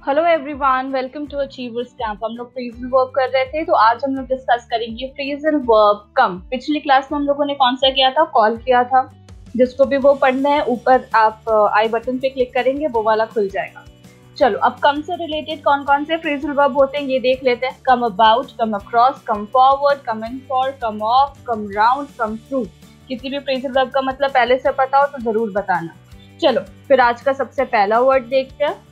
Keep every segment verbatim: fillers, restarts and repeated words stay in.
Hello everyone, welcome to achievers camp. हम लोग phrasal verb कर रहे थे, तो आज हम लोग डिस्कस करेंगे फ्रेजल वर्ब कम। पिछली क्लास में हम लोगों ने कौन सा किया था? कॉल किया था। जिसको भी वो पढ़ना है, ऊपर आप आई बटन पे क्लिक करेंगे, वो वाला खुल जाएगा। चलो, अब कम से रिलेटेड कौन कौन से फ्रेजल वर्ब होते हैं ये देख लेते हैं। Come about, come across, come forward, come in for, come off, come round, come through. किसी भी फ्रेजल वर्ब का मतलब पहले से पता हो तो जरूर बताना। चलो फिर आज का सबसे पहला वर्ड देखते हैं।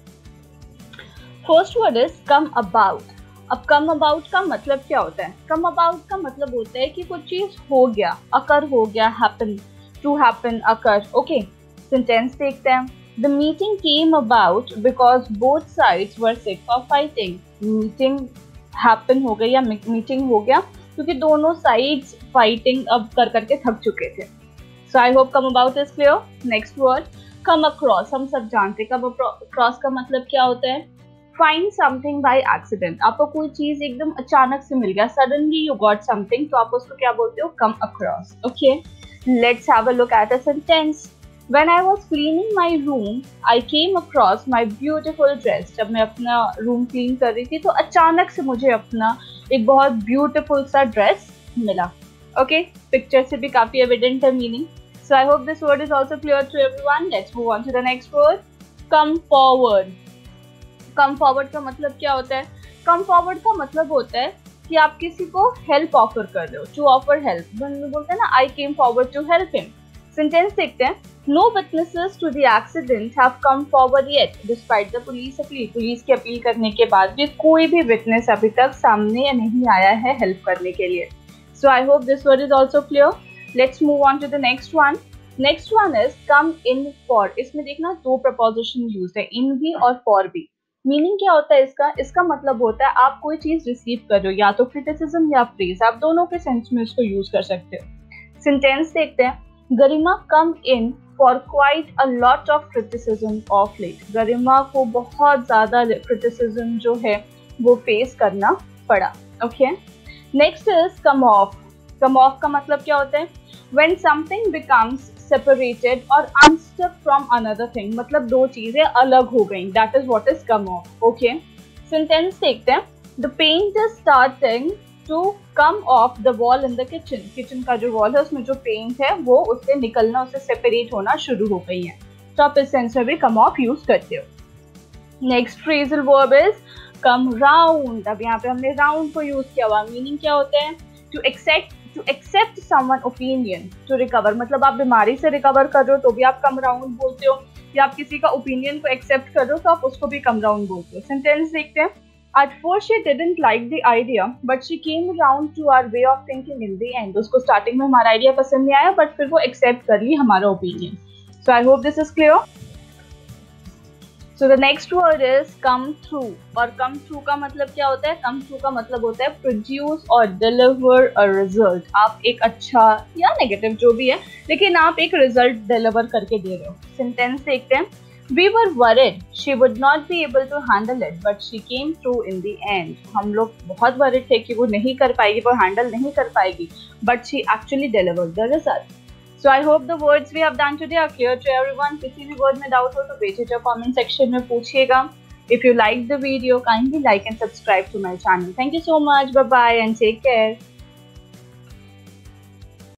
First word is come about. अब कम अबाउट का मतलब क्या होता है? कम अबाउट का मतलब होता है कि कुछ चीज हो गया, अकर हो गया, happen, to happen, occur. Okay, sentence देखते हैं। The meeting came about because both sides were sick of fighting. Meeting happen हो गई या मीटिंग हो गया क्योंकि दोनों साइड्स फाइटिंग अब कर करके थक चुके थे। So I hope come about is clear. Next word come across. हम सब जानते हैं कम अक्रॉस का मतलब क्या होता है। Find something by accident. आपको कोई चीज एकदम अचानक से मिल गया, सडनली यू गॉट समथिंग, तो आप उसको क्या बोलते हो? Come across. Okay, let's have a look at a sentence. When I was cleaning my room, I came across my beautiful dress. जब मैं अपना रूम क्लीन कर रही थी तो अचानक से मुझे अपना एक बहुत ब्यूटीफुल सा ड्रेस मिला। ओके, पिक्चर से भी काफी एविडेंट है meaning. So I hope this word is also clear to everyone. Let's move on to the next word. Come forward. Come forward का मतलब क्या होता है? कम फॉरवर्ड का मतलब होता है कि आप किसी को हेल्प ऑफर कर रहे हो, टू ऑफर हेल्प। बोलते हैं ना, I came forward to help him. Sentence देखते हैं। No witnesses to the accident have come forward yet despite the police appeal. Police की अपील करने के बाद भी कोई भी विटनेस अभी तक सामने नहीं आया है हेल्प करने के लिए। So I hope this word is also clear. Let's move on to the next one. Next one is come in for. इसमें देखना दो प्रपोजिशन यूज है, इन भी और फॉर भी। मीनिंग क्या होता है इसका? इसका मतलब होता है आप कोई चीज रिसीव कर रहे हो, या तो क्रिटिसिज्म या प्रेज, आप दोनों के सेंस में इसको यूज कर सकते हो। सेंटेंस देखते हैं। Garima come in for quite a lot of criticism of late. Garima को बहुत ज्यादा क्रिटिसिज्म जो है वो फेस करना पड़ा। Okay, next is come off. Come off का मतलब क्या होता है? When something becomes separated or unstuck from another thing, मतलब दो चीजें अलग हो गई, that is what is come off. Okay, sentence देखते हैं। The paint is starting to come off the wall in the kitchen. Kitchen का जो wall है उसमें जो paint है वो उससे निकलना, उससे separate होना शुरू हो गई है, तो आप इस सेंस में भी come off यूज करते हो। Next phrasal verb is come round. अब यहाँ पे हमने round को यूज किया हुआ। मीनिंग क्या होता है? To accept to accept someone opinion to recover. मतलब आप बीमारी से रिकवर कर रहे हो तो भी आप कम राउंड बोलते हो, या आप किसी का ओपिनियन को एक्सेप्ट कर रहे हो तो आप उसको भी कम राउंड बोलते हो। सेंटेंस देखते हैं। At first she didn't like the idea, but she came around to our way of thinking in the end. उसको स्टार्टिंग में हमारा आइडिया पसंद नहीं आया, बट फिर वो एक्सेप्ट कर ली हमारा opinion. So I hope this is clear. So the next word is come through। और come through का मतलब क्या होता है? come through का मतलब होता है produce और deliver a result। आप एक अच्छा या नेगेटिव जो भी है, लेकिन आप एक रिजल्ट डिलीवर करके दे रहे हो। सेंटेंस देखते हैं। We were worried she would not be able to handle it, but she came through in the end। हम लोग बहुत worried थे कि वो नहीं कर पाएगी, वो हैंडल नहीं कर पाएगी, but she actually delivered the result। So I hope the words we have done today are clear to everyone. किसी भी word में doubt हो तो बेझिझक comment section में पूछिएगा। If you like the video, kindly like and subscribe to my channel. Thank you so much. Bye bye and take care.